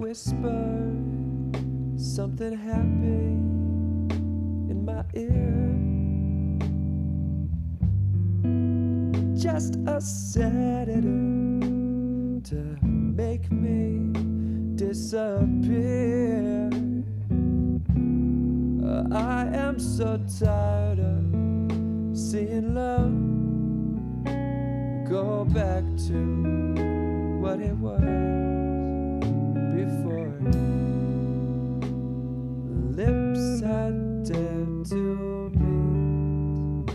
whisper something happy in my ear. Just a sedative to make me disappear. I am so tired of seeing love go back to what it was before. Lips I dared to meet.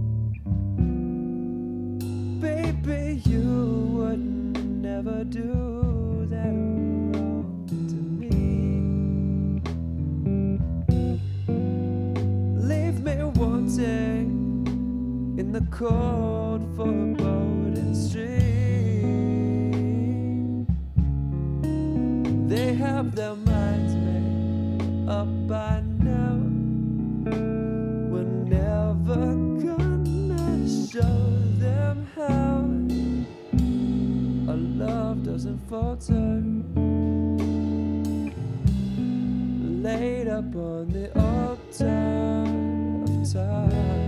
Baby, you would never do that wrong to me. Leave me wanting in the cold foreboding street. They have their minds made up by now. We're never gonna show them how our love doesn't falter. Laid up on the altar of time.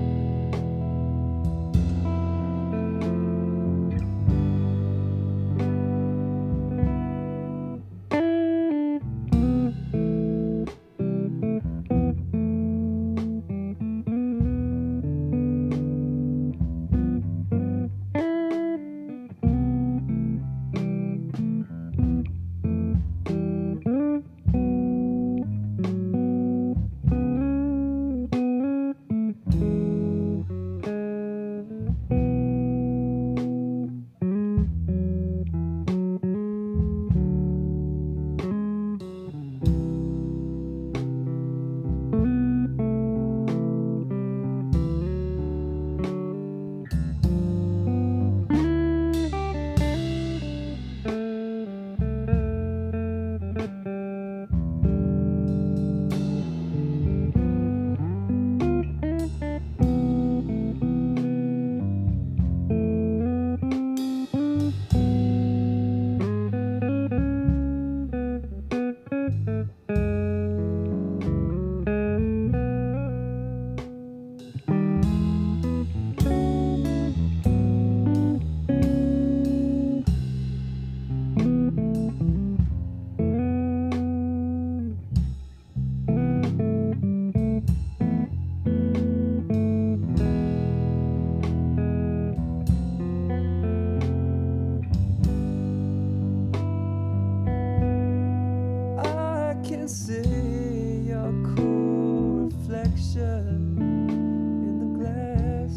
See your cool reflection in the glass.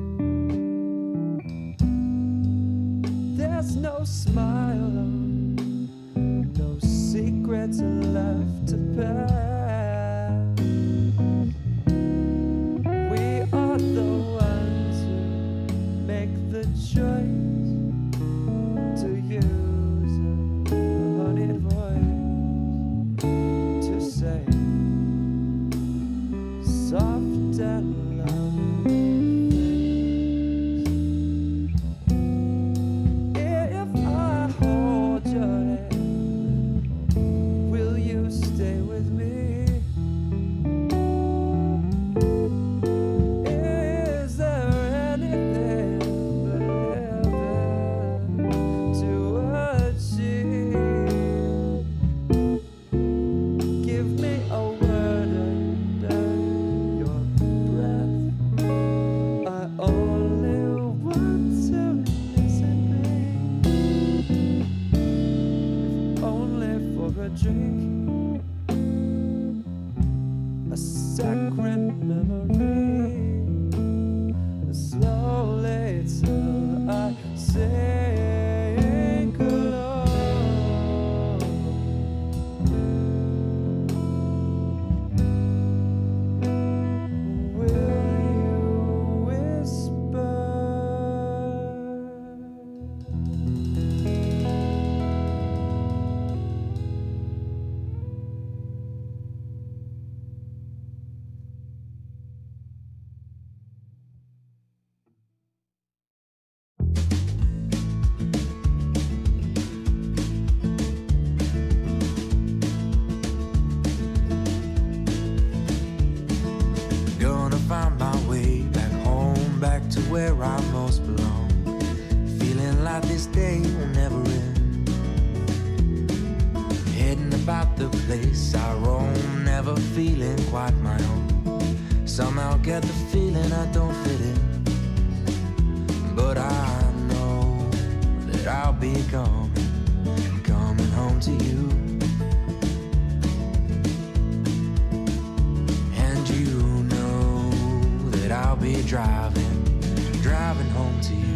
There's no smile on, no secrets left to pass. We are the ones who make the choice to use a honeyed voice. Say soft and loud. If I hold your hand, will you stay with me? Is there anything but heaven to achieve? Give me a word under your breath. I only want to listen, babe. If only for a drink, a sacred memory. Slowly till I sink alone. where I most belong. Feeling like this day will never end. Heading about the place I roam, never feeling quite my own. Somehow get the feeling I don't fit in, but I know that I'll be coming home to you. And you know that I'll be driving home to you.